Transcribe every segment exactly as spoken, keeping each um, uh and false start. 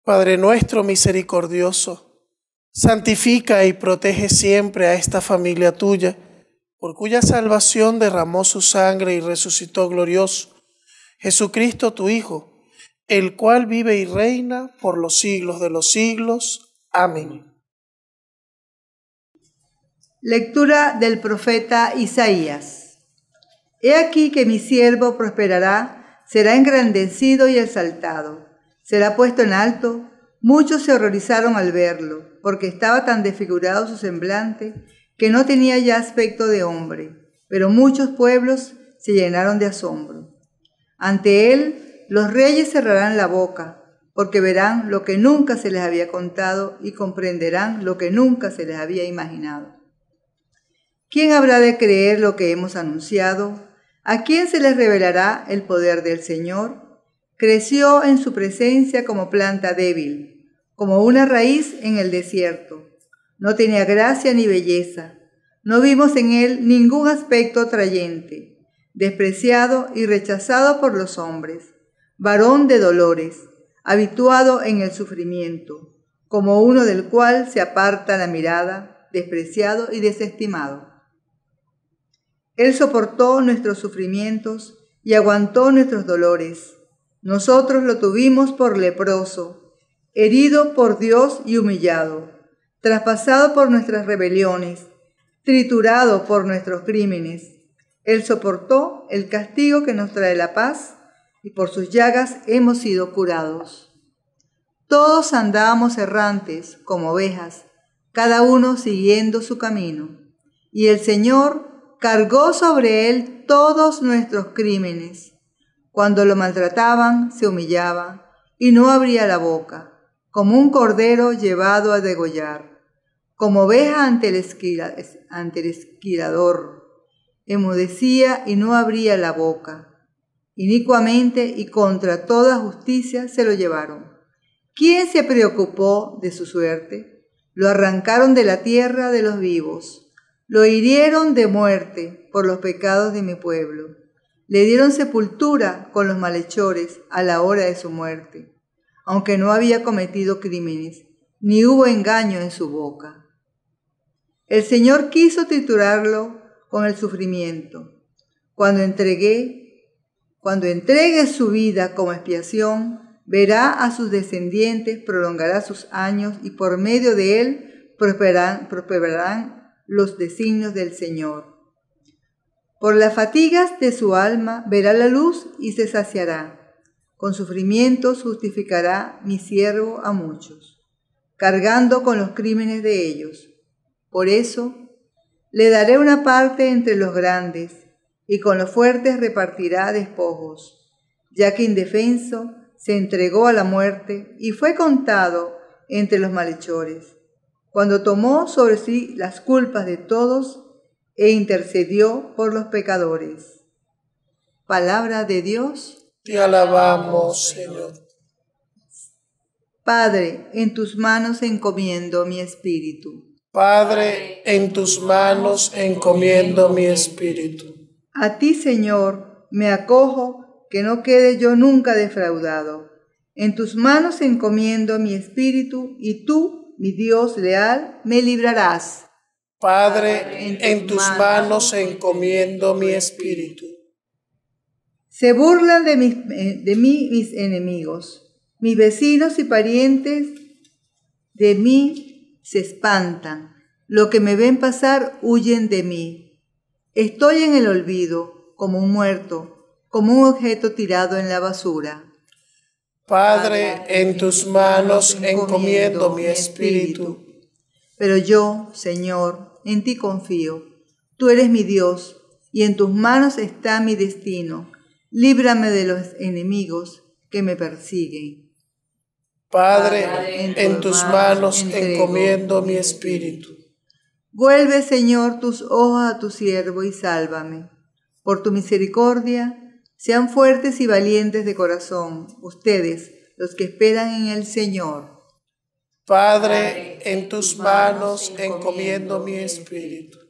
Padre nuestro misericordioso, santifica y protege siempre a esta familia tuya, por cuya salvación derramó su sangre y resucitó glorioso Jesucristo tu Hijo, el cual vive y reina por los siglos de los siglos. Amén. Lectura del profeta Isaías. He aquí que mi siervo prosperará, será engrandecido y exaltado, será puesto en alto. Muchos se horrorizaron al verlo, porque estaba tan desfigurado su semblante que no tenía ya aspecto de hombre, pero muchos pueblos se llenaron de asombro. Ante él los reyes cerrarán la boca, porque verán lo que nunca se les había contado y comprenderán lo que nunca se les había imaginado. ¿Quién habrá de creer lo que hemos anunciado? ¿A quién se les revelará el poder del Señor? Creció en su presencia como planta débil, como una raíz en el desierto. No tenía gracia ni belleza. No vimos en él ningún aspecto atrayente. Despreciado y rechazado por los hombres, varón de dolores, habituado en el sufrimiento, como uno del cual se aparta la mirada, despreciado y desestimado. Él soportó nuestros sufrimientos y aguantó nuestros dolores. Nosotros lo tuvimos por leproso, herido por Dios y humillado, traspasado por nuestras rebeliones, triturado por nuestros crímenes. Él soportó el castigo que nos trae la paz, y por sus llagas hemos sido curados. Todos andábamos errantes como ovejas, cada uno siguiendo su camino, y el Señor cargó sobre él todos nuestros crímenes. Cuando lo maltrataban, se humillaba y no abría la boca, como un cordero llevado a degollar, como oveja ante el, esquila, ante el esquilador. Enmudecía y no abría la boca. Inicuamente y contra toda justicia se lo llevaron. ¿Quién se preocupó de su suerte? Lo arrancaron de la tierra de los vivos. Lo hirieron de muerte por los pecados de mi pueblo. Le dieron sepultura con los malhechores a la hora de su muerte, aunque no había cometido crímenes, ni hubo engaño en su boca. El Señor quiso triturarlo con el sufrimiento. Cuando entregué, cuando entregue su vida como expiación, verá a sus descendientes, prolongará sus años y por medio de él prosperarán, prosperarán los designios del Señor. Por las fatigas de su alma verá la luz y se saciará. Con sufrimientos justificará mi siervo a muchos, cargando con los crímenes de ellos. Por eso le daré una parte entre los grandes, y con los fuertes repartirá despojos, ya que indefenso se entregó a la muerte y fue contado entre los malhechores, cuando tomó sobre sí las culpas de todos e intercedió por los pecadores. Palabra de Dios. Te alabamos, Señor. Padre, en tus manos encomiendo mi espíritu. Padre, en tus manos encomiendo mi espíritu. A ti, Señor, me acojo, que no quede yo nunca defraudado. En tus manos encomiendo mi espíritu, y tú, mi Dios leal, me librarás. Padre, en tus manos encomiendo mi espíritu. Se burlan de, mis, de mí mis enemigos, mis vecinos y parientes de mí se espantan. Lo que me ven pasar huyen de mí. Estoy en el olvido, como un muerto, como un objeto tirado en la basura. Padre, en tus manos encomiendo mi espíritu. Pero yo, Señor, en ti confío. Tú eres mi Dios, y en tus manos está mi destino. Líbrame de los enemigos que me persiguen. Padre, en, en tus manos encomiendo mi espíritu. Vuelve, Señor, tus ojos a tu siervo y sálvame. Por tu misericordia, sean fuertes y valientes de corazón, ustedes, los que esperan en el Señor. Padre, en tus manos encomiendo mi espíritu.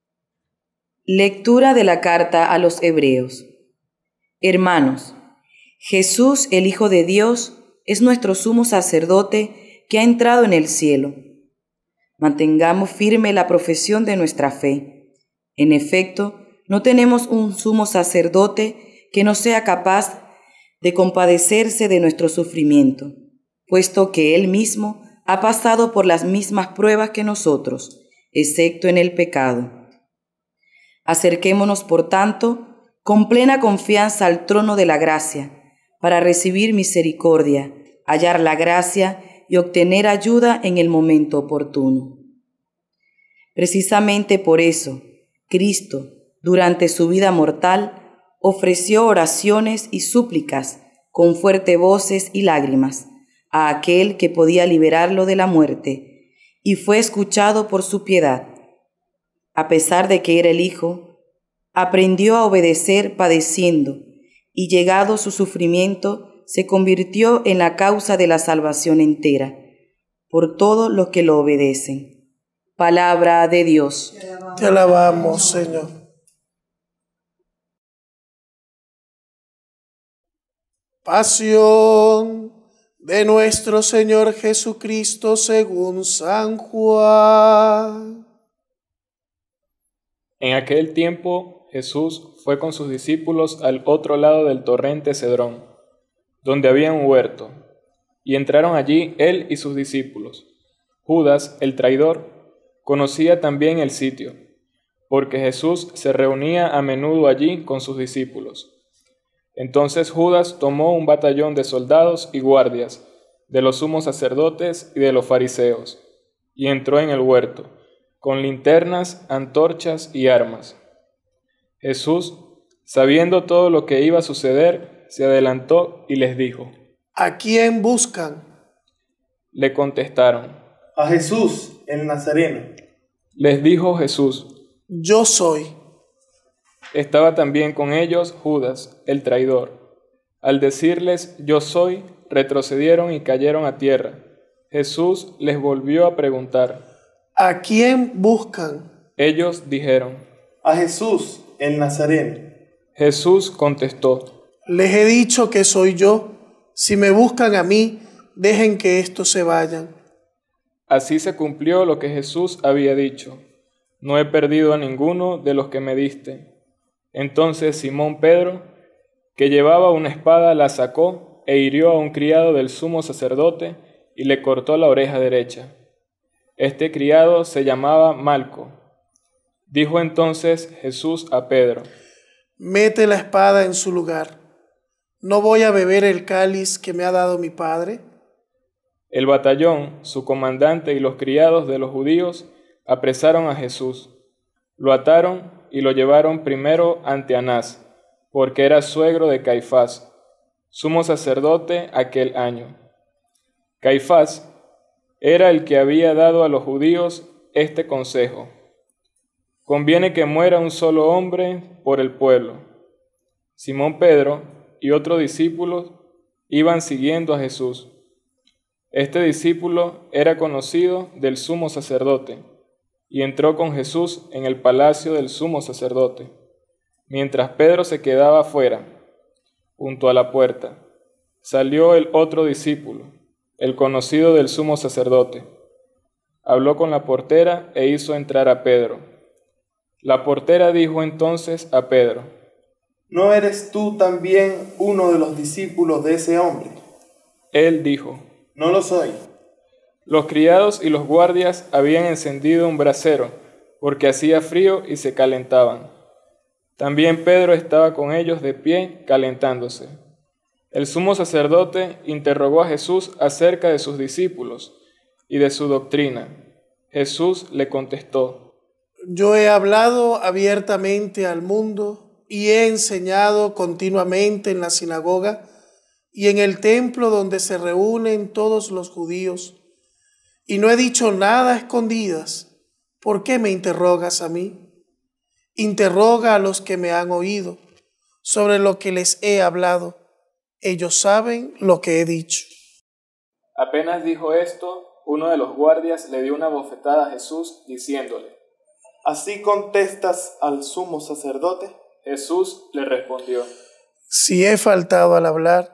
Lectura de la carta a los Hebreos. Hermanos, Jesús, el Hijo de Dios, es nuestro sumo sacerdote que ha entrado en el cielo. Mantengamos firme la profesión de nuestra fe. En efecto, no tenemos un sumo sacerdote que no sea capaz de compadecerse de nuestro sufrimiento, puesto que Él mismo ha pasado por las mismas pruebas que nosotros, excepto en el pecado. Acerquémonos, por tanto, con plena confianza al trono de la gracia, para recibir misericordia, hallar la gracia y obtener ayuda en el momento oportuno. Precisamente por eso, Cristo, durante su vida mortal, ofreció oraciones y súplicas con fuertes voces y lágrimas a aquel que podía liberarlo de la muerte, y fue escuchado por su piedad. A pesar de que era el Hijo, aprendió a obedecer padeciendo, y llegado su sufrimiento, se convirtió en la causa de la salvación entera, por todos los que lo obedecen. Palabra de Dios. Te alabamos, Señor. Pasión de nuestro Señor Jesucristo según San Juan. En aquel tiempo Jesús fue con sus discípulos al otro lado del torrente Cedrón, donde había un huerto, y entraron allí él y sus discípulos. Judas, el traidor, conocía también el sitio, porque Jesús se reunía a menudo allí con sus discípulos. Entonces Judas tomó un batallón de soldados y guardias, de los sumos sacerdotes y de los fariseos, y entró en el huerto, con linternas, antorchas y armas. Jesús, sabiendo todo lo que iba a suceder, se adelantó y les dijo: ¿A quién buscan? Le contestaron: A Jesús, el Nazareno. Les dijo Jesús: Yo soy. Estaba también con ellos Judas, el traidor. Al decirles yo soy, retrocedieron y cayeron a tierra. Jesús les volvió a preguntar: ¿A quién buscan? Ellos dijeron: A Jesús, el Nazareno. Jesús contestó: Les he dicho que soy yo. Si me buscan a mí, dejen que estos se vayan. Así se cumplió lo que Jesús había dicho: No he perdido a ninguno de los que me diste. Entonces Simón Pedro, que llevaba una espada, la sacó e hirió a un criado del sumo sacerdote y le cortó la oreja derecha. Este criado se llamaba Malco. Dijo entonces Jesús a Pedro: Mete la espada en su lugar. ¿No voy a beber el cáliz que me ha dado mi padre? El batallón, su comandante y los criados de los judíos apresaron a Jesús, lo ataron y lo llevaron primero ante Anás, porque era suegro de Caifás, sumo sacerdote aquel año. Caifás era el que había dado a los judíos este consejo: conviene que muera un solo hombre por el pueblo. Simón Pedro y otro discípulo iban siguiendo a Jesús. Este discípulo era conocido del sumo sacerdote, y entró con Jesús en el palacio del sumo sacerdote, mientras Pedro se quedaba fuera, junto a la puerta. Salió el otro discípulo, el conocido del sumo sacerdote. Habló con la portera e hizo entrar a Pedro. La portera dijo entonces a Pedro: ¿No eres tú también uno de los discípulos de ese hombre? Él dijo: No lo soy. Los criados y los guardias habían encendido un brasero, porque hacía frío y se calentaban. También Pedro estaba con ellos de pie, calentándose. El sumo sacerdote interrogó a Jesús acerca de sus discípulos y de su doctrina. Jesús le contestó: Yo he hablado abiertamente al mundo y he enseñado continuamente en la sinagoga y en el templo donde se reúnen todos los judíos. Y no he dicho nada a escondidas. ¿Por qué me interrogas a mí? Interroga a los que me han oído sobre lo que les he hablado. Ellos saben lo que he dicho. Apenas dijo esto, uno de los guardias le dio una bofetada a Jesús, diciéndole: ¿Así contestas al sumo sacerdote? Jesús le respondió: Si he faltado al hablar,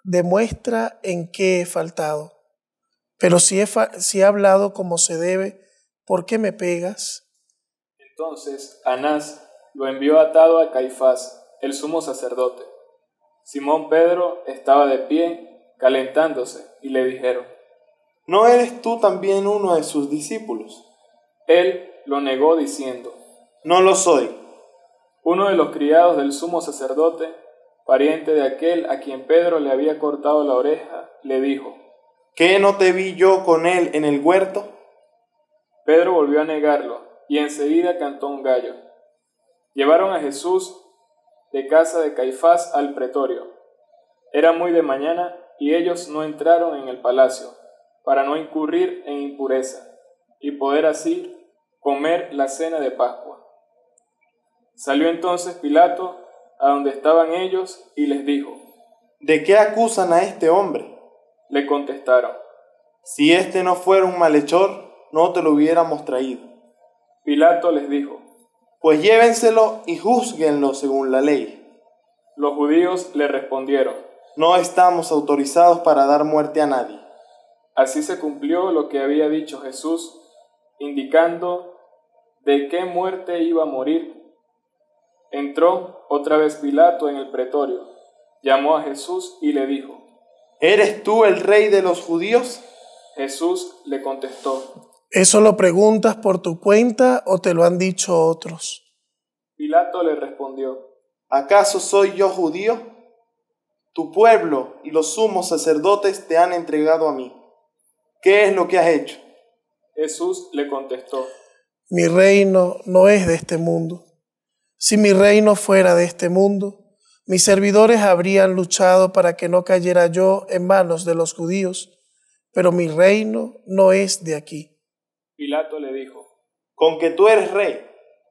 demuestra en qué he faltado. Pero si he, fa- si he hablado como se debe, ¿por qué me pegas? Entonces Anás lo envió atado a Caifás, el sumo sacerdote. Simón Pedro estaba de pie, calentándose, y le dijeron: ¿No eres tú también uno de sus discípulos? Él lo negó diciendo: No lo soy. Uno de los criados del sumo sacerdote, pariente de aquel a quien Pedro le había cortado la oreja, le dijo: ¿Qué no te vi yo con él en el huerto? Pedro volvió a negarlo, y enseguida cantó un gallo. Llevaron a Jesús de casa de Caifás al pretorio. Era muy de mañana, y ellos no entraron en el palacio, para no incurrir en impureza, y poder así comer la cena de Pascua. Salió entonces Pilato a donde estaban ellos, y les dijo: ¿De qué acusan a este hombre? Le contestaron: Si este no fuera un malhechor, no te lo hubiéramos traído. Pilato les dijo: Pues llévenselo y júzguenlo según la ley. Los judíos le respondieron: No estamos autorizados para dar muerte a nadie. Así se cumplió lo que había dicho Jesús, indicando de qué muerte iba a morir. Entró otra vez Pilato en el pretorio, llamó a Jesús y le dijo: ¿Eres tú el rey de los judíos? Jesús le contestó: ¿Eso lo preguntas por tu cuenta o te lo han dicho otros? Pilato le respondió: ¿Acaso soy yo judío? Tu pueblo y los sumos sacerdotes te han entregado a mí. ¿Qué es lo que has hecho? Jesús le contestó: Mi reino no es de este mundo. Si mi reino fuera de este mundo, mis servidores habrían luchado para que no cayera yo en manos de los judíos, pero mi reino no es de aquí. Pilato le dijo: ¿Con que tú eres rey?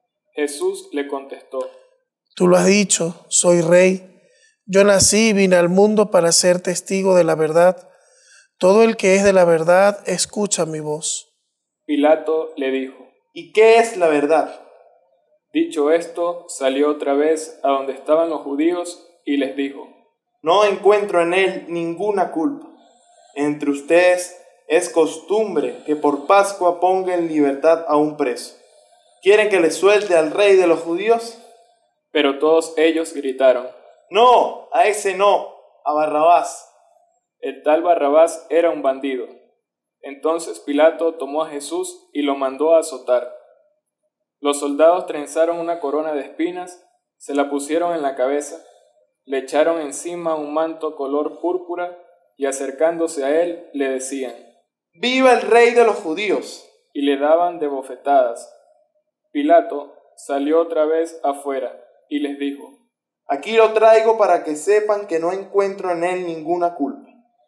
Jesús le contestó: Tú lo has dicho, soy rey. Yo nací y vine al mundo para ser testigo de la verdad. Todo el que es de la verdad escucha mi voz. Pilato le dijo: ¿Y qué es la verdad? Dicho esto, salió otra vez a donde estaban los judíos y les dijo: No encuentro en él ninguna culpa. Entre ustedes es costumbre que por Pascua ponga en libertad a un preso. ¿Quieren que le suelte al rey de los judíos? Pero todos ellos gritaron: No, a ese no, a Barrabás. El tal Barrabás era un bandido. Entonces Pilato tomó a Jesús y lo mandó a azotar. Los soldados trenzaron una corona de espinas, se la pusieron en la cabeza, le echaron encima un manto color púrpura y acercándose a él le decían: ¡Viva el rey de los judíos! Y le daban de bofetadas. Pilato salió otra vez afuera y les dijo: Aquí lo traigo para que sepan que no encuentro en él ninguna culpa.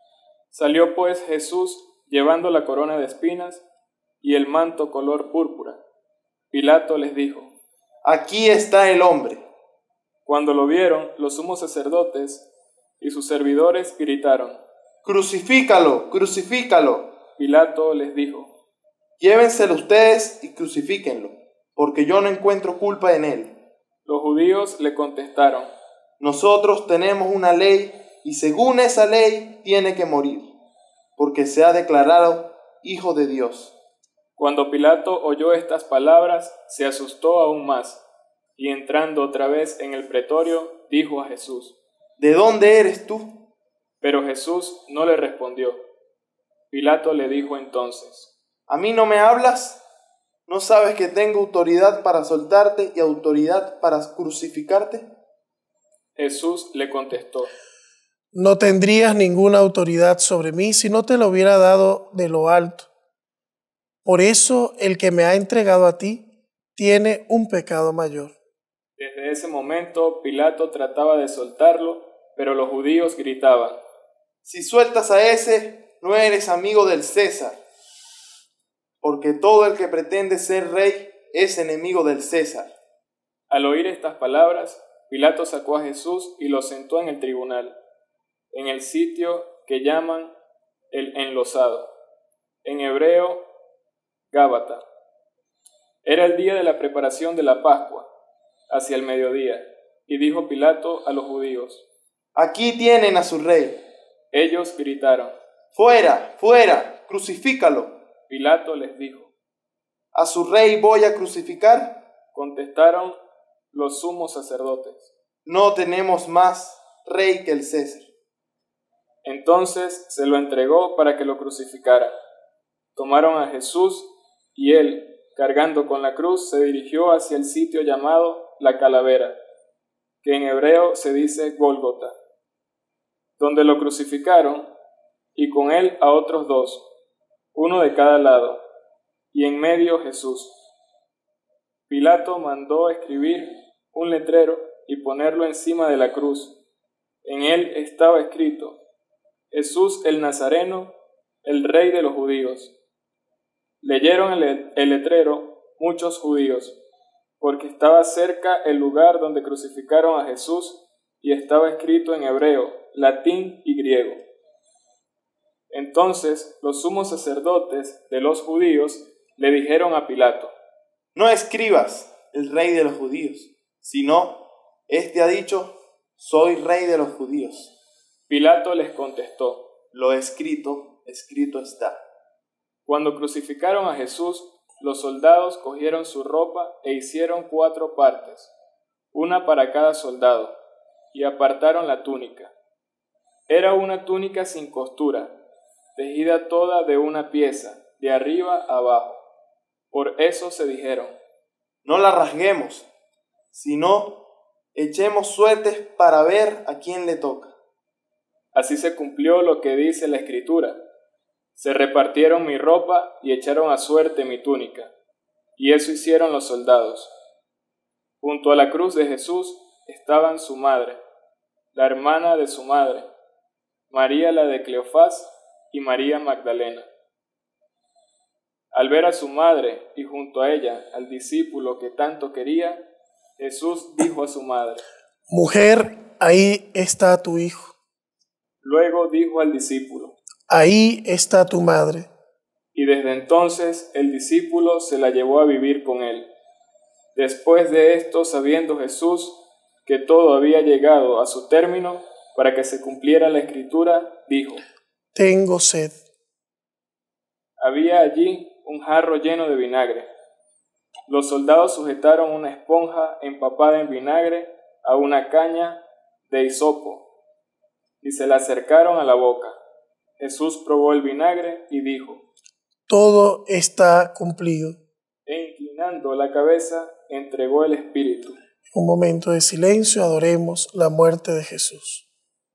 Salió pues Jesús llevando la corona de espinas y el manto color púrpura. Pilato les dijo: Aquí está el hombre. Cuando lo vieron, los sumos sacerdotes y sus servidores gritaron: Crucifícalo, crucifícalo. Pilato les dijo: Llévenselo ustedes y crucifíquenlo, porque yo no encuentro culpa en él. Los judíos le contestaron: Nosotros tenemos una ley y según esa ley tiene que morir, porque se ha declarado hijo de Dios. Cuando Pilato oyó estas palabras, se asustó aún más, y entrando otra vez en el pretorio, dijo a Jesús: ¿De dónde eres tú? Pero Jesús no le respondió. Pilato le dijo entonces: ¿A mí no me hablas? ¿No sabes que tengo autoridad para soltarte y autoridad para crucificarte? Jesús le contestó: No tendrías ninguna autoridad sobre mí si no te lo hubiera dado de lo alto. Por eso el que me ha entregado a ti tiene un pecado mayor. Desde ese momento Pilato trataba de soltarlo, pero los judíos gritaban: Si sueltas a ese, no eres amigo del César, porque todo el que pretende ser rey es enemigo del César. Al oír estas palabras, Pilato sacó a Jesús y lo sentó en el tribunal, en el sitio que llaman el enlosado, en hebreo Gábata. Era el día de la preparación de la Pascua, hacia el mediodía, y dijo Pilato a los judíos: Aquí tienen a su rey. Ellos gritaron: ¡Fuera, fuera! ¡Crucifícalo! Pilato les dijo: ¿A su rey voy a crucificar? Contestaron los sumos sacerdotes: No tenemos más rey que el César. Entonces se lo entregó para que lo crucificaran. Tomaron a Jesús y él, cargando con la cruz, se dirigió hacia el sitio llamado La Calavera, que en hebreo se dice Gólgota, donde lo crucificaron, y con él a otros dos, uno de cada lado, y en medio Jesús. Pilato mandó escribir un letrero y ponerlo encima de la cruz. En él estaba escrito: Jesús el Nazareno, el Rey de los Judíos. Leyeron el, el letrero muchos judíos, porque estaba cerca el lugar donde crucificaron a Jesús y estaba escrito en hebreo, latín y griego. Entonces los sumos sacerdotes de los judíos le dijeron a Pilato: No escribas el Rey de los Judíos, sino, este ha dicho: Soy Rey de los Judíos. Pilato les contestó: Lo escrito, escrito está. Cuando crucificaron a Jesús, los soldados cogieron su ropa e hicieron cuatro partes, una para cada soldado, y apartaron la túnica. Era una túnica sin costura, tejida toda de una pieza, de arriba a abajo. Por eso se dijeron: No la rasguemos, sino echemos suertes para ver a quién le toca. Así se cumplió lo que dice la Escritura: Se repartieron mi ropa y echaron a suerte mi túnica. Y eso hicieron los soldados. Junto a la cruz de Jesús estaban su madre, la hermana de su madre, María la de Cleofás y María Magdalena. Al ver a su madre y junto a ella al discípulo que tanto quería, Jesús dijo a su madre: Mujer, ahí está tu hijo. Luego dijo al discípulo: Ahí está tu madre. Y desde entonces el discípulo se la llevó a vivir con él. Después de esto, sabiendo Jesús que todo había llegado a su término, para que se cumpliera la Escritura, dijo: Tengo sed. Había allí un jarro lleno de vinagre. Los soldados sujetaron una esponja empapada en vinagre a una caña de hisopo y se la acercaron a la boca. Jesús probó el vinagre y dijo: Todo está cumplido. E inclinando la cabeza, entregó el espíritu. Un momento de silencio, adoremos la muerte de Jesús.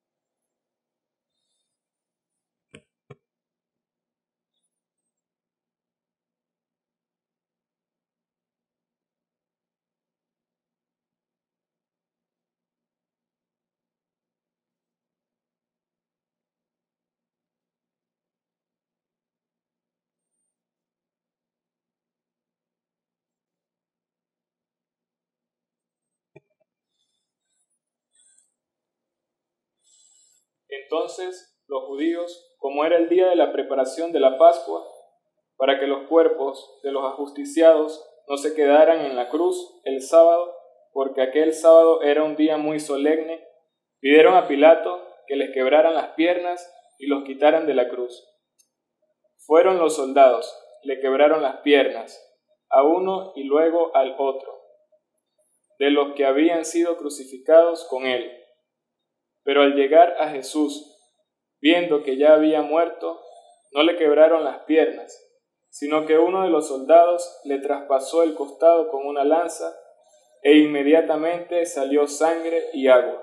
Entonces los judíos, como era el día de la preparación de la Pascua, para que los cuerpos de los ajusticiados no se quedaran en la cruz el sábado, porque aquel sábado era un día muy solemne, pidieron a Pilato que les quebraran las piernas y los quitaran de la cruz. Fueron los soldados, le quebraron las piernas, a uno y luego al otro, de los que habían sido crucificados con él. Pero al llegar a Jesús, viendo que ya había muerto, no le quebraron las piernas, sino que uno de los soldados le traspasó el costado con una lanza, e inmediatamente salió sangre y agua.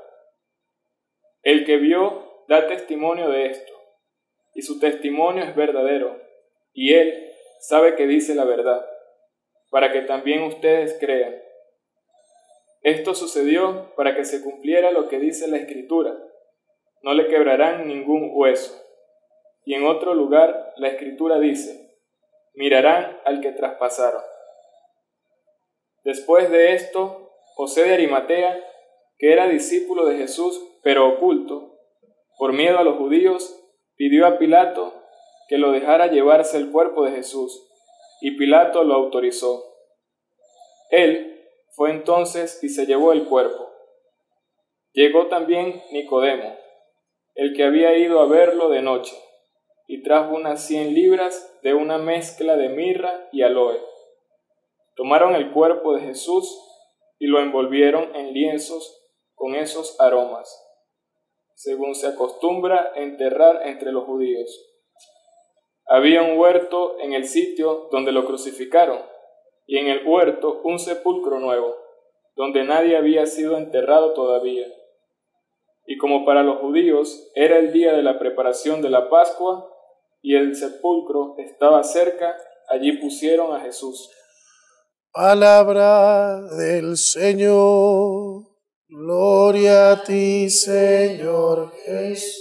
El que vio da testimonio de esto, y su testimonio es verdadero, y él sabe que dice la verdad, para que también ustedes crean. Esto sucedió para que se cumpliera lo que dice la Escritura: no le quebrarán ningún hueso. Y en otro lugar la Escritura dice: mirarán al que traspasaron. Después de esto, José de Arimatea, que era discípulo de Jesús, pero oculto, por miedo a los judíos, pidió a Pilato que lo dejara llevarse el cuerpo de Jesús, y Pilato lo autorizó. Él fue entonces y se llevó el cuerpo. Llegó también Nicodemo, el que había ido a verlo de noche, y trajo unas cien libras de una mezcla de mirra y aloe. Tomaron el cuerpo de Jesús y lo envolvieron en lienzos con esos aromas, según se acostumbra enterrar entre los judíos. Había un huerto en el sitio donde lo crucificaron, y en el huerto un sepulcro nuevo, donde nadie había sido enterrado todavía. Y como para los judíos era el día de la preparación de la Pascua, y el sepulcro estaba cerca, allí pusieron a Jesús. Palabra del Señor. Gloria a ti, Señor Jesús.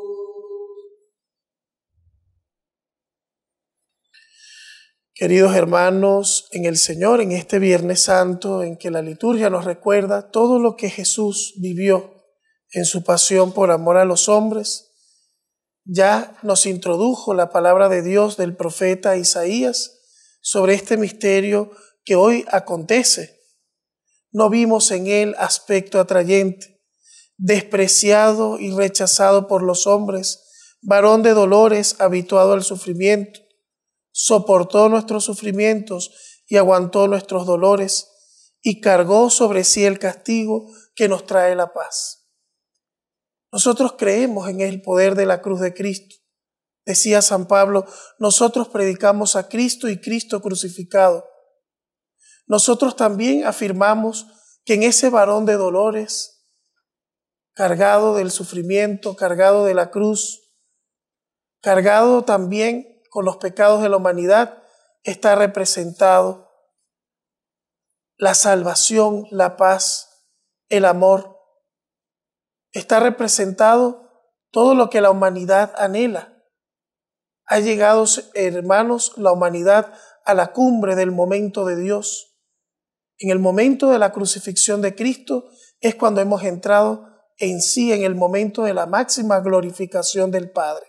Queridos hermanos, en el Señor, en este Viernes Santo, en que la liturgia nos recuerda todo lo que Jesús vivió en su pasión por amor a los hombres, ya nos introdujo la palabra de Dios del profeta Isaías sobre este misterio que hoy acontece. No vimos en él aspecto atrayente, despreciado y rechazado por los hombres, varón de dolores, habituado al sufrimiento. Soportó nuestros sufrimientos y aguantó nuestros dolores y cargó sobre sí el castigo que nos trae la paz. Nosotros creemos en el poder de la cruz de Cristo. Decía San Pablo, nosotros predicamos a Cristo y Cristo crucificado. Nosotros también afirmamos que en ese varón de dolores, cargado del sufrimiento, cargado de la cruz, cargado también con los pecados de la humanidad, está representado la salvación, la paz, el amor. Está representado todo lo que la humanidad anhela. Ha llegado, hermanos, la humanidad a la cumbre del momento de Dios. En el momento de la crucifixión de Cristo es cuando hemos entrado en sí en el momento de la máxima glorificación del Padre.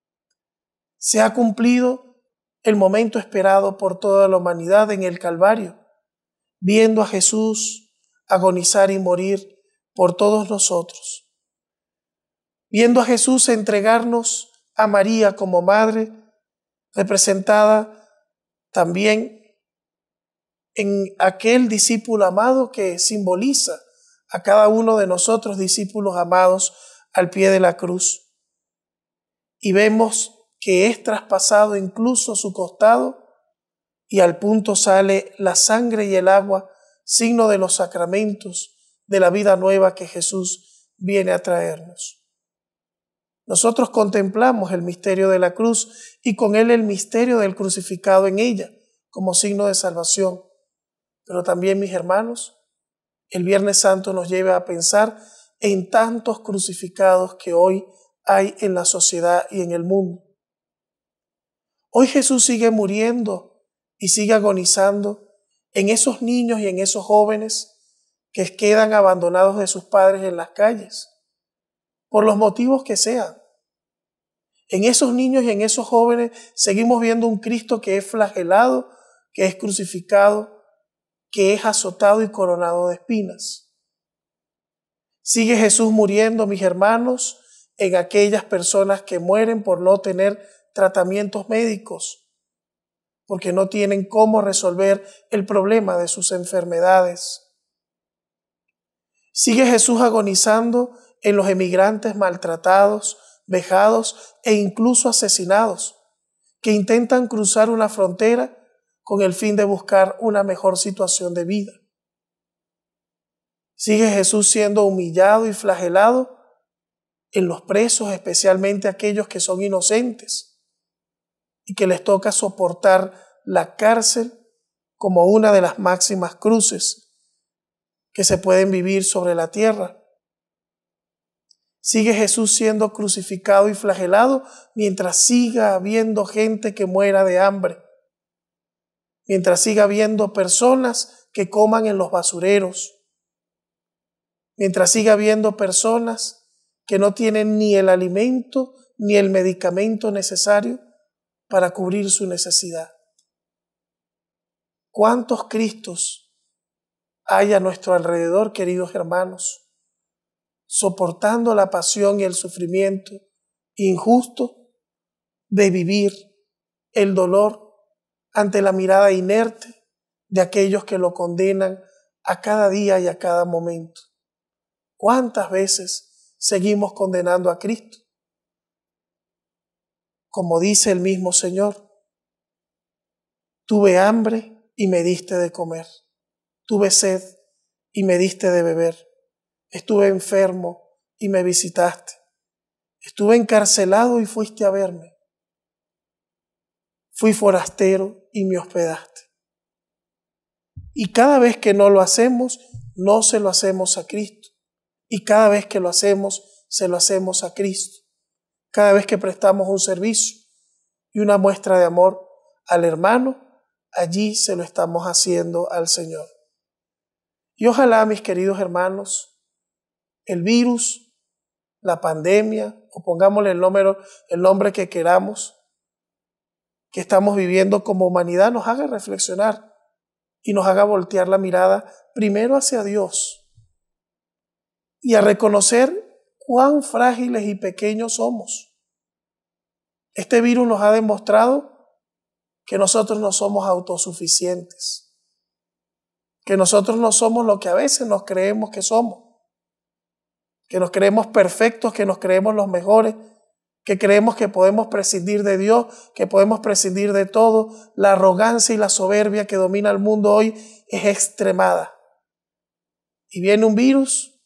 Se ha cumplido el momento esperado por toda la humanidad en el Calvario, viendo a Jesús agonizar y morir por todos nosotros, viendo a Jesús entregarnos a María como madre, representada también en aquel discípulo amado que simboliza a cada uno de nosotros, discípulos amados, al pie de la cruz. Y vemos que es traspasado incluso su costado y al punto sale la sangre y el agua, signo de los sacramentos de la vida nueva que Jesús viene a traernos. Nosotros contemplamos el misterio de la cruz y con él el misterio del crucificado en ella como signo de salvación. Pero también, mis hermanos, el Viernes Santo nos lleva a pensar en tantos crucificados que hoy hay en la sociedad y en el mundo. Hoy Jesús sigue muriendo y sigue agonizando en esos niños y en esos jóvenes que quedan abandonados de sus padres en las calles, por los motivos que sean. En esos niños y en esos jóvenes seguimos viendo un Cristo que es flagelado, que es crucificado, que es azotado y coronado de espinas. Sigue Jesús muriendo, mis hermanos, en aquellas personas que mueren por no tener tratamientos médicos, porque no tienen cómo resolver el problema de sus enfermedades. Sigue Jesús agonizando en los emigrantes maltratados, vejados e incluso asesinados, que intentan cruzar una frontera con el fin de buscar una mejor situación de vida. Sigue Jesús siendo humillado y flagelado en los presos, especialmente aquellos que son inocentes y que les toca soportar la cárcel como una de las máximas cruces que se pueden vivir sobre la tierra. Sigue Jesús siendo crucificado y flagelado mientras siga habiendo gente que muera de hambre, mientras siga habiendo personas que coman en los basureros, mientras siga habiendo personas que no tienen ni el alimento ni el medicamento necesario para cubrir su necesidad. ¿Cuántos Cristos hay a nuestro alrededor, queridos hermanos? soportando la pasión y el sufrimiento injusto de vivir el dolor ante la mirada inerte de aquellos que lo condenan a cada día y a cada momento. ¿Cuántas veces seguimos condenando a Cristo? Como dice el mismo Señor, tuve hambre y me diste de comer, tuve sed y me diste de beber, estuve enfermo y me visitaste, estuve encarcelado y fuiste a verme, fui forastero y me hospedaste. Y cada vez que no lo hacemos, no se lo hacemos a Cristo. Y cada vez que lo hacemos, se lo hacemos a Cristo. Cada vez que prestamos un servicio y una muestra de amor al hermano, allí se lo estamos haciendo al Señor. Y ojalá, mis queridos hermanos, el virus, la pandemia, o pongámosle el nombre, el nombre que queramos, que estamos viviendo como humanidad, nos haga reflexionar y nos haga voltear la mirada primero hacia Dios y a reconocer cuán frágiles y pequeños somos. Este virus nos ha demostrado que nosotros no somos autosuficientes, que nosotros no somos lo que a veces nos creemos que somos, que nos creemos perfectos, que nos creemos los mejores, que creemos que podemos prescindir de Dios, que podemos prescindir de todo. La arrogancia y la soberbia que domina el mundo hoy es extremada. Y viene un virus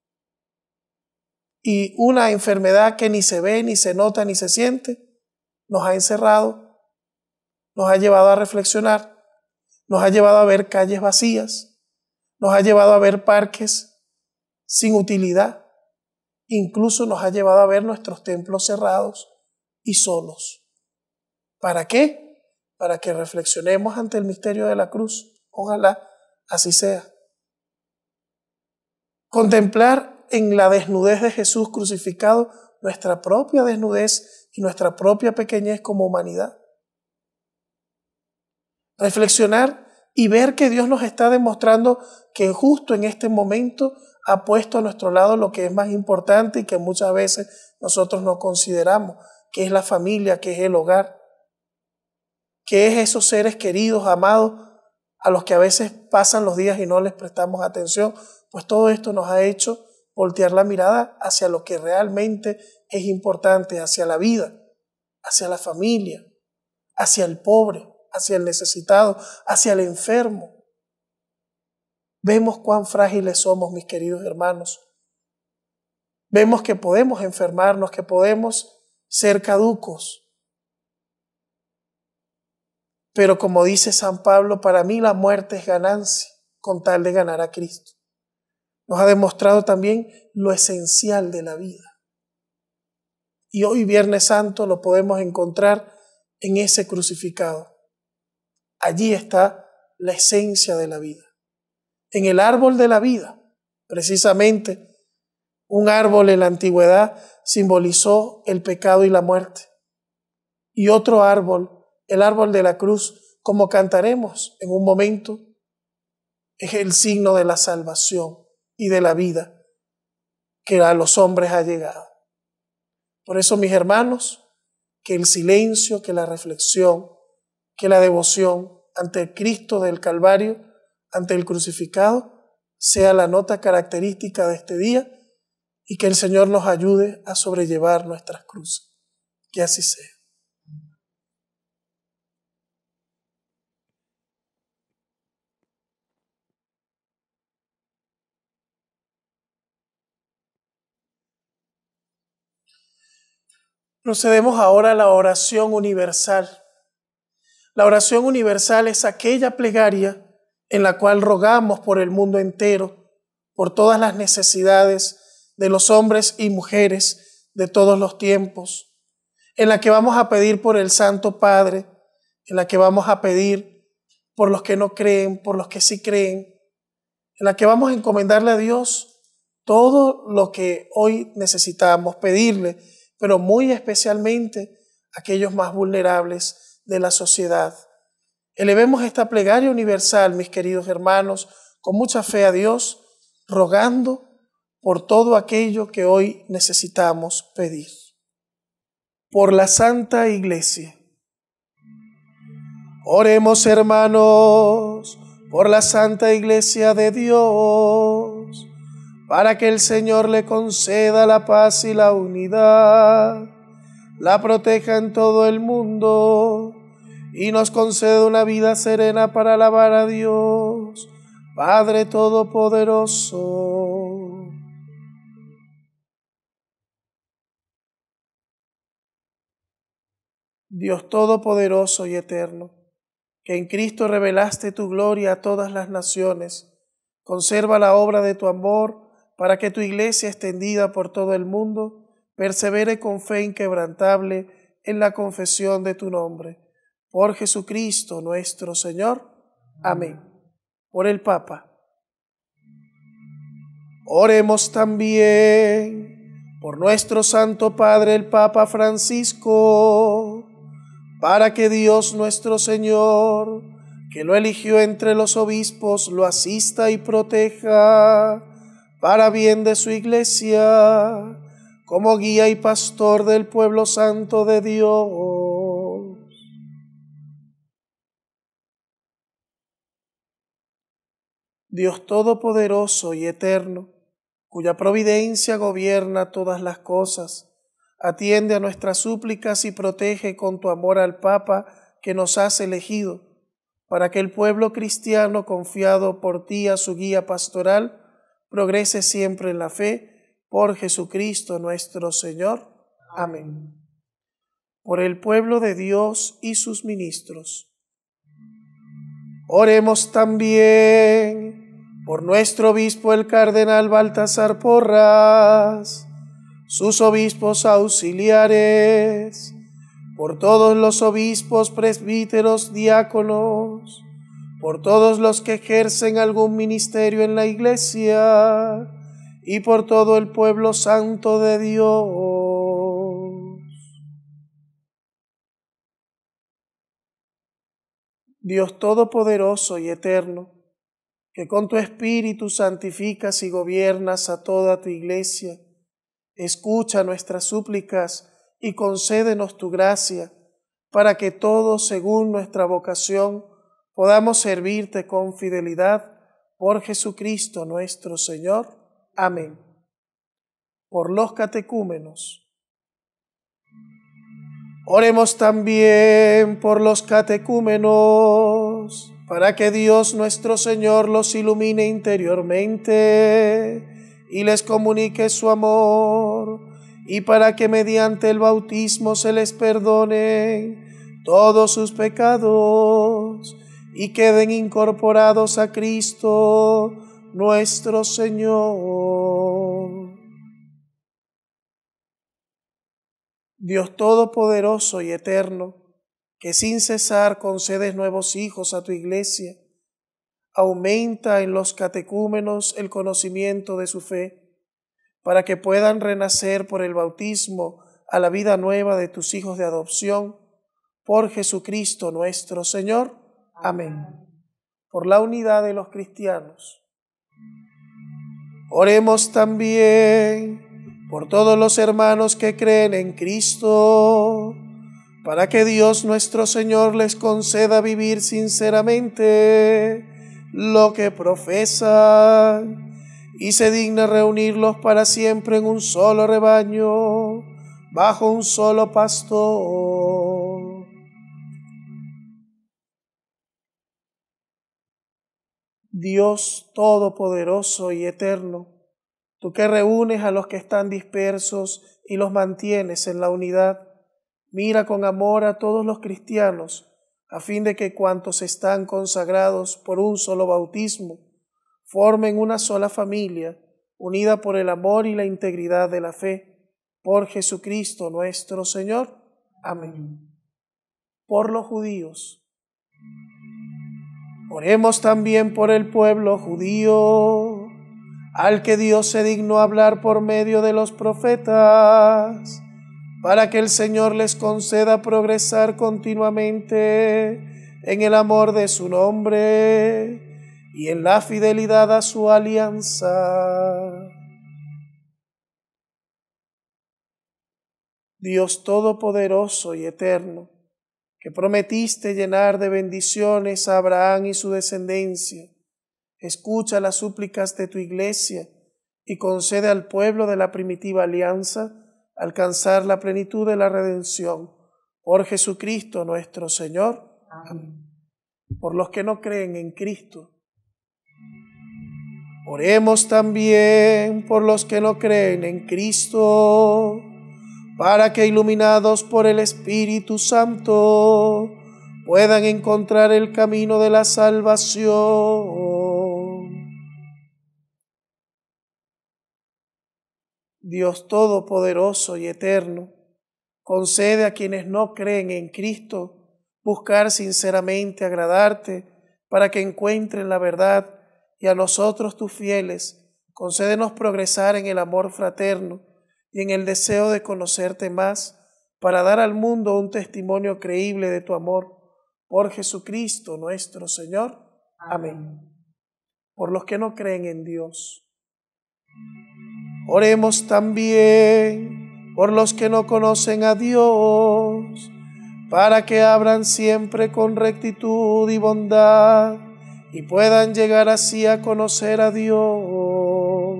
y una enfermedad que ni se ve, ni se nota, ni se siente, nos ha encerrado, nos ha llevado a reflexionar, nos ha llevado a ver calles vacías, nos ha llevado a ver parques sin utilidad. Incluso nos ha llevado a ver nuestros templos cerrados y solos. ¿Para qué? Para que reflexionemos ante el misterio de la cruz. Ojalá así sea. Contemplar en la desnudez de Jesús crucificado nuestra propia desnudez y nuestra propia pequeñez como humanidad. Reflexionar y ver que Dios nos está demostrando que justo en este momento ha puesto a nuestro lado lo que es más importante y que muchas veces nosotros no consideramos, que es la familia, que es el hogar, que es esos seres queridos, amados, a los que a veces pasan los días y no les prestamos atención. Pues todo esto nos ha hecho voltear la mirada hacia lo que realmente es importante, hacia la vida, hacia la familia, hacia el pobre, hacia el necesitado, hacia el enfermo. Vemos cuán frágiles somos, mis queridos hermanos. Vemos que podemos enfermarnos, que podemos ser caducos. Pero como dice San Pablo, para mí la muerte es ganancia, con tal de ganar a Cristo. Nos ha demostrado también lo esencial de la vida. Y hoy, Viernes Santo, lo podemos encontrar en ese crucificado. Allí está la esencia de la vida. En el árbol de la vida, precisamente, un árbol en la antigüedad simbolizó el pecado y la muerte. Y otro árbol, el árbol de la cruz, como cantaremos en un momento, es el signo de la salvación y de la vida que a los hombres ha llegado. Por eso, mis hermanos, que el silencio, que la reflexión, que la devoción ante el Cristo del Calvario, ante el crucificado, sea la nota característica de este día y que el Señor nos ayude a sobrellevar nuestras cruces. Que así sea. Procedemos ahora a la oración universal. La oración universal es aquella plegaria en la cual rogamos por el mundo entero, por todas las necesidades de los hombres y mujeres de todos los tiempos, en la que vamos a pedir por el Santo Padre, en la que vamos a pedir por los que no creen, por los que sí creen, en la que vamos a encomendarle a Dios todo lo que hoy necesitamos pedirle, pero muy especialmente aquellos más vulnerables de la sociedad. Elevemos esta plegaria universal, mis queridos hermanos, con mucha fe a Dios, rogando por todo aquello que hoy necesitamos pedir. Por la Santa Iglesia. Oremos, hermanos, por la Santa Iglesia de Dios, para que el Señor le conceda la paz y la unidad, la proteja en todo el mundo y nos conceda una vida serena para alabar a Dios, Padre Todopoderoso. Dios Todopoderoso y Eterno, que en Cristo revelaste tu gloria a todas las naciones, conserva la obra de tu amor para que tu iglesia extendida por todo el mundo persevere con fe inquebrantable en la confesión de tu nombre. Por Jesucristo nuestro Señor. Amén. Por el Papa. Oremos también por nuestro Santo Padre el Papa Francisco, para que Dios nuestro Señor, que lo eligió entre los obispos, lo asista y proteja para bien de su iglesia, como guía y pastor del pueblo santo de Dios. Dios Todopoderoso y Eterno, cuya providencia gobierna todas las cosas, atiende a nuestras súplicas y protege con tu amor al Papa que nos has elegido, para que el pueblo cristiano confiado por ti a su guía pastoral progrese siempre en la fe, por Jesucristo nuestro Señor. Amén. Por el pueblo de Dios y sus ministros. Oremos también por nuestro obispo el cardenal Baltasar Porras, sus obispos auxiliares, por todos los obispos, presbíteros, diáconos, por todos los que ejercen algún ministerio en la iglesia y por todo el pueblo santo de Dios. Dios Todopoderoso y Eterno, que con tu Espíritu santificas y gobiernas a toda tu iglesia, escucha nuestras súplicas y concédenos tu gracia, para que todos, según nuestra vocación, podamos servirte con fidelidad por Jesucristo nuestro Señor. Amén. Por los catecúmenos. Oremos también por los catecúmenos, para que Dios nuestro Señor los ilumine interiormente y les comunique su amor, y para que mediante el bautismo se les perdonen todos sus pecados y queden incorporados a Cristo nuestro Señor. Dios Todopoderoso y Eterno, que sin cesar concedes nuevos hijos a tu iglesia, aumenta en los catecúmenos el conocimiento de su fe, para que puedan renacer por el bautismo a la vida nueva de tus hijos de adopción, por Jesucristo nuestro Señor. Amén. Por la unidad de los cristianos. Oremos también por todos los hermanos que creen en Cristo, para que Dios nuestro Señor les conceda vivir sinceramente lo que profesan y se digna reunirlos para siempre en un solo rebaño, bajo un solo pastor. Dios Todopoderoso y Eterno, tú que reúnes a los que están dispersos y los mantienes en la unidad, mira con amor a todos los cristianos, a fin de que cuantos están consagrados por un solo bautismo, formen una sola familia, unida por el amor y la integridad de la fe, por Jesucristo nuestro Señor. Amén. Por los judíos. Oremos también por el pueblo judío, al que Dios se dignó hablar por medio de los profetas, para que el Señor les conceda progresar continuamente en el amor de su nombre y en la fidelidad a su alianza. Dios Todopoderoso y Eterno, que prometiste llenar de bendiciones a Abraham y su descendencia, escucha las súplicas de tu iglesia y concede al pueblo de la primitiva alianza alcanzar la plenitud de la redención. Por Jesucristo nuestro Señor. Amén. Por los que no creen en Cristo. Oremos también por los que no creen en Cristo, para que, iluminados por el Espíritu Santo, puedan encontrar el camino de la salvación. Dios Todopoderoso y Eterno, concede a quienes no creen en Cristo buscar sinceramente agradarte para que encuentren la verdad, y a nosotros tus fieles concédenos progresar en el amor fraterno y en el deseo de conocerte más, para dar al mundo un testimonio creíble de tu amor. Por Jesucristo nuestro Señor. Amén. Por los que no creen en Dios. Oremos también por los que no conocen a Dios, para que abran siempre con rectitud y bondad y puedan llegar así a conocer a Dios.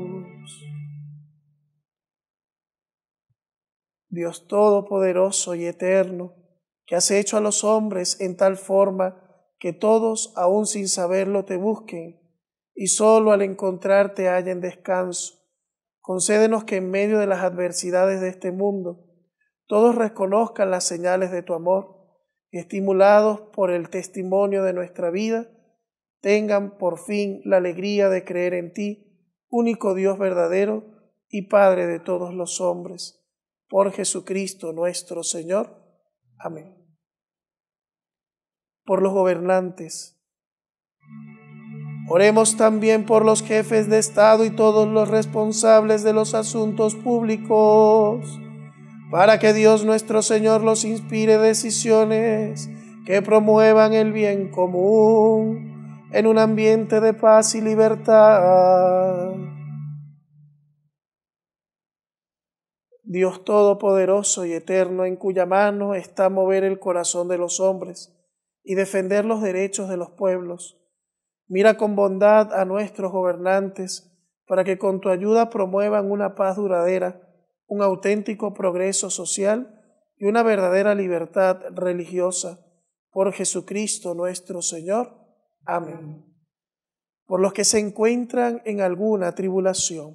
Dios Todopoderoso y Eterno, que has hecho a los hombres en tal forma que todos, aun sin saberlo, te busquen y solo al encontrarte hallen descanso, concédenos que en medio de las adversidades de este mundo todos reconozcan las señales de tu amor y, estimulados por el testimonio de nuestra vida, tengan por fin la alegría de creer en ti, único Dios verdadero y Padre de todos los hombres. Por Jesucristo nuestro Señor. Amén. Por los gobernantes. Oremos también por los jefes de Estado y todos los responsables de los asuntos públicos, para que Dios nuestro Señor los inspire decisiones que promuevan el bien común en un ambiente de paz y libertad. Dios Todopoderoso y Eterno, en cuya mano está mover el corazón de los hombres y defender los derechos de los pueblos, mira con bondad a nuestros gobernantes, para que con tu ayuda promuevan una paz duradera, un auténtico progreso social y una verdadera libertad religiosa. Por Jesucristo nuestro Señor. Amén. Por los que se encuentran en alguna tribulación.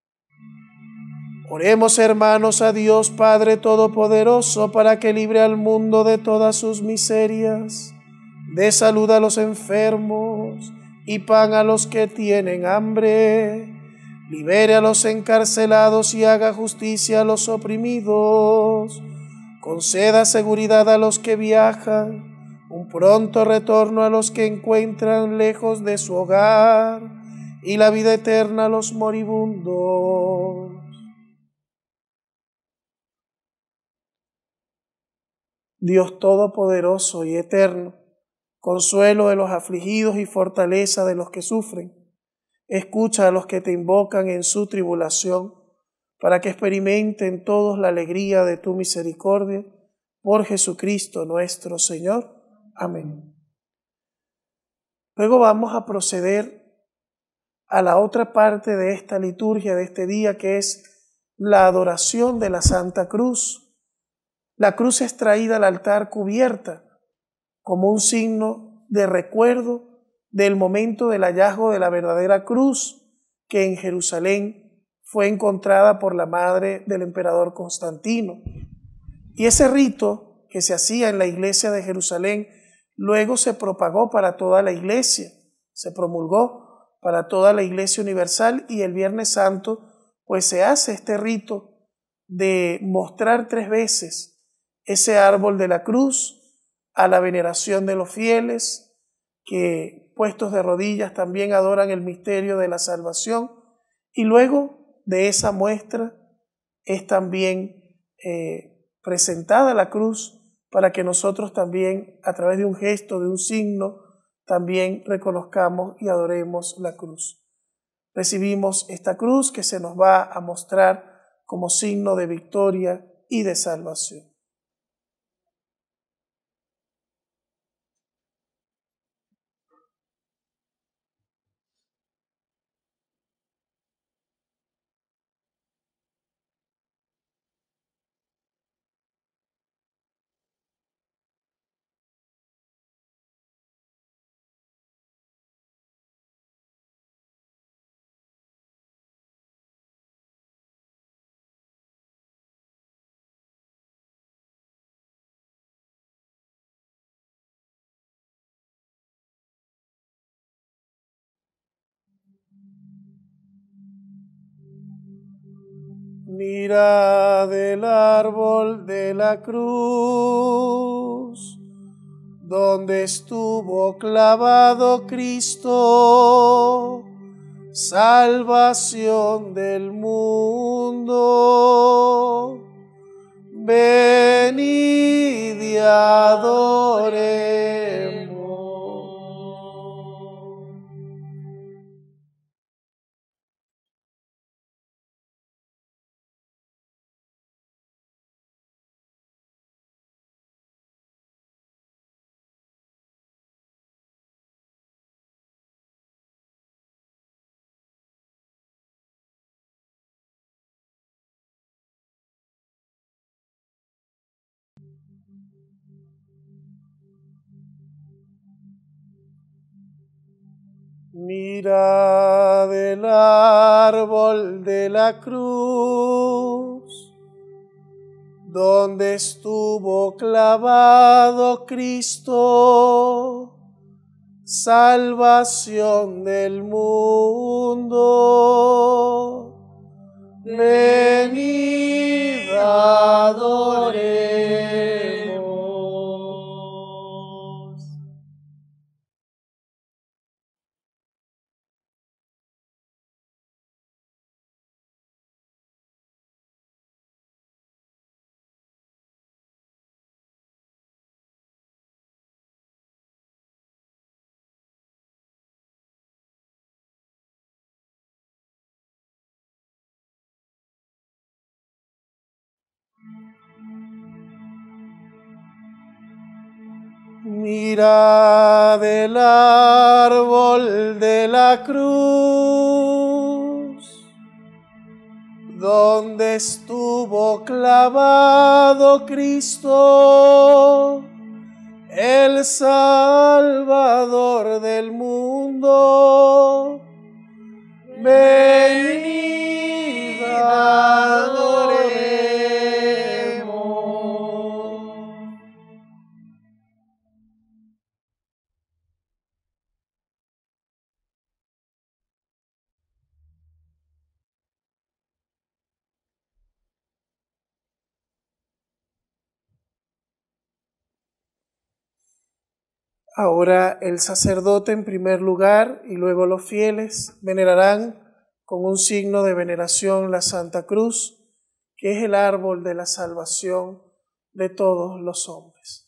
Oremos, hermanos, a Dios Padre Todopoderoso, para que libre al mundo de todas sus miserias, dé salud a los enfermos y pan a los que tienen hambre, libere a los encarcelados y haga justicia a los oprimidos, conceda seguridad a los que viajan, un pronto retorno a los que encuentran lejos de su hogar, y la vida eterna a los moribundos. Dios Todopoderoso y Eterno, consuelo de los afligidos y fortaleza de los que sufren, escucha a los que te invocan en su tribulación, para que experimenten todos la alegría de tu misericordia. Por Jesucristo nuestro Señor. Amén. Luego vamos a proceder a la otra parte de esta liturgia de este día, que es la adoración de la Santa Cruz. La cruz es traída al altar cubierta como un signo de recuerdo del momento del hallazgo de la verdadera cruz, que en Jerusalén fue encontrada por la madre del emperador Constantino. Y ese rito que se hacía en la iglesia de Jerusalén luego se propagó para toda la iglesia, se promulgó para toda la iglesia universal, y el Viernes Santo pues se hace este rito de mostrar tres veces ese árbol de la cruz a la veneración de los fieles, que puestos de rodillas también adoran el misterio de la salvación, y luego de esa muestra es también eh, presentada la cruz para que nosotros también, a través de un gesto, de un signo, también reconozcamos y adoremos la cruz. Recibimos esta cruz que se nos va a mostrar como signo de victoria y de salvación. Mirad el árbol de la cruz, donde estuvo clavado Cristo, salvación del mundo. Venid y adoremos. Mirad el árbol de la cruz, donde estuvo clavado Cristo, salvación del mundo. Venid, adoremos. Mirad el árbol de la cruz, donde estuvo clavado Cristo, el Salvador del mundo. Venid, adoremos. Ahora el sacerdote en primer lugar y luego los fieles venerarán con un signo de veneración la Santa Cruz, que es el árbol de la salvación de todos los hombres.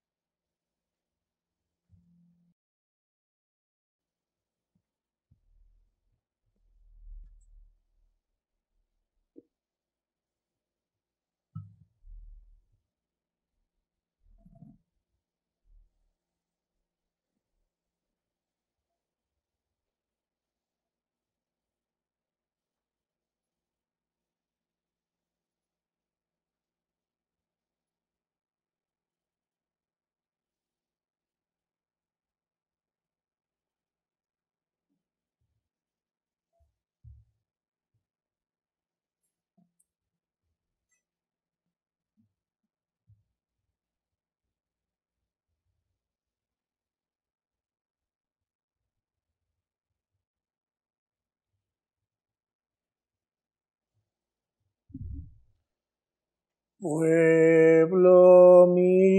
Pueblo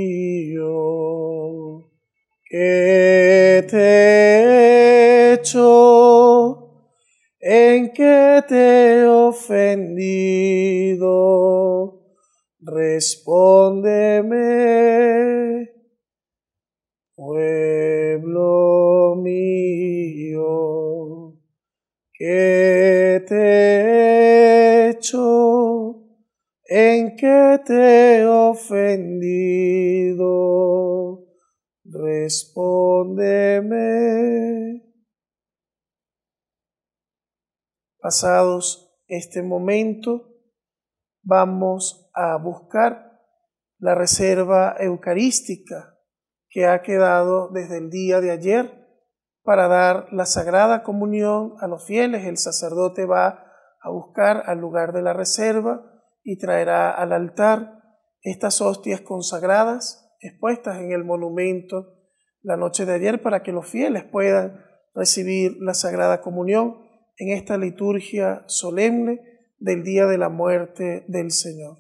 mío, ¿qué te he hecho? ¿En qué te he ofendido? Respóndeme. Pueblo mío, ¿qué te he hecho? ¿En que te he ofendido, respóndeme. Pasados este momento, vamos a buscar la reserva eucarística que ha quedado desde el día de ayer para dar la Sagrada Comunión a los fieles. El sacerdote va a buscar al lugar de la reserva y traerá al altar estas hostias consagradas expuestas en el monumento la noche de ayer para que los fieles puedan recibir la Sagrada Comunión en esta liturgia solemne del día de la muerte del Señor.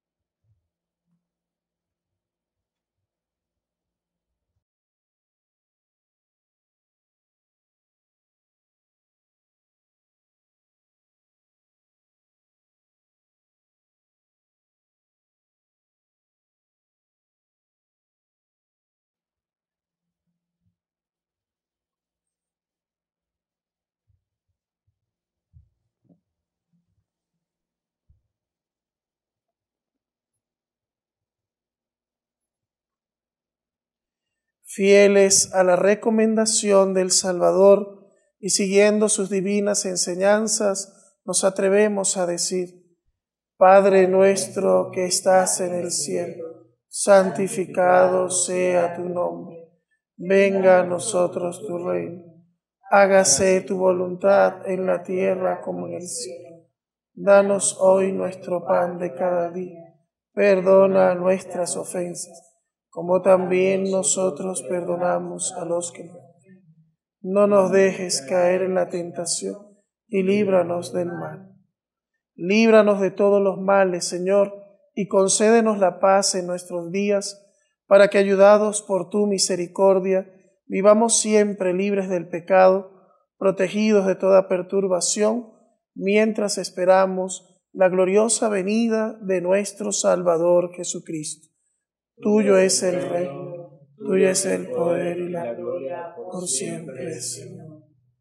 Fieles a la recomendación del Salvador y siguiendo sus divinas enseñanzas, nos atrevemos a decir: Padre nuestro que estás en el cielo, santificado sea tu nombre. Venga a nosotros tu reino. Hágase tu voluntad en la tierra como en el cielo. Danos hoy nuestro pan de cada día. Perdona nuestras ofensas, como también nosotros perdonamos a los que nos ofenden. No nos dejes caer en la tentación y líbranos del mal. Líbranos de todos los males, Señor, y concédenos la paz en nuestros días, para que, ayudados por tu misericordia, vivamos siempre libres del pecado, protegidos de toda perturbación, mientras esperamos la gloriosa venida de nuestro Salvador Jesucristo. Tuyo es el reino, tuyo es el poder y la gloria por siempre, Señor.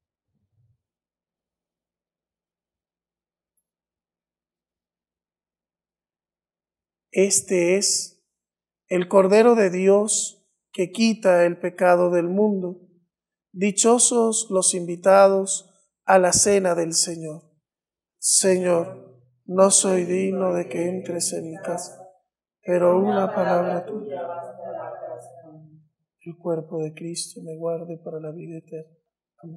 Este es el Cordero de Dios que quita el pecado del mundo. Dichosos los invitados a la cena del Señor. Señor, no soy digno de que entres en mi casa, pero una palabra tuya. El cuerpo de Cristo me guarde para la vida eterna. Amén.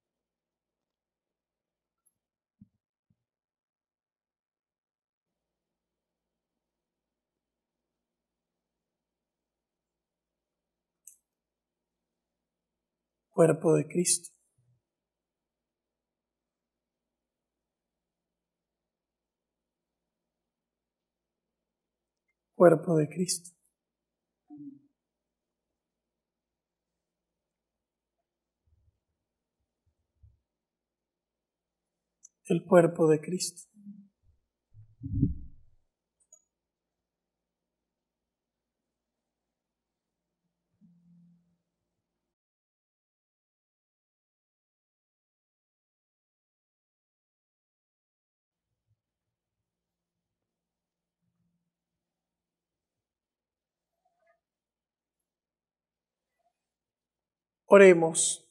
Cuerpo de Cristo. Cuerpo de Cristo. El cuerpo de Cristo. Oremos.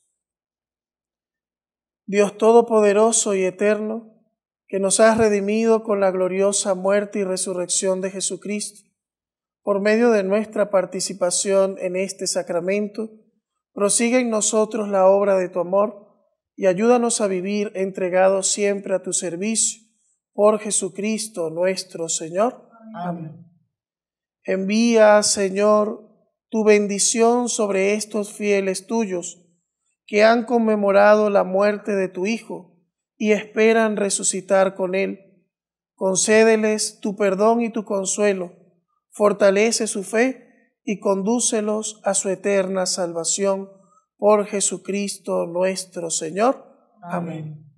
Dios Todopoderoso y Eterno, que nos has redimido con la gloriosa muerte y resurrección de Jesucristo, por medio de nuestra participación en este sacramento, prosigue en nosotros la obra de tu amor y ayúdanos a vivir entregados siempre a tu servicio, por Jesucristo nuestro Señor. Amén. Envía, Señor, tu bendición sobre estos fieles tuyos, que han conmemorado la muerte de tu Hijo y esperan resucitar con Él. Concédeles tu perdón y tu consuelo, fortalece su fe y condúcelos a su eterna salvación, por Jesucristo nuestro Señor. Amén.